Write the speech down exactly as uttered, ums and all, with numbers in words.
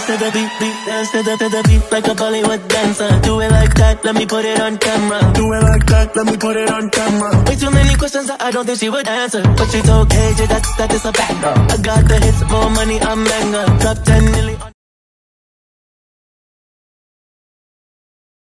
to the beat, beat, dance to the, to the beat like a Bollywood dancer. Do it like that, let me put it on camera. Do it like that, let me put it on camera. Way too many questions that I don't think she would answer, but she told K J that, that is a banger. I got the hits, more money, I'm manga. Drop ten million.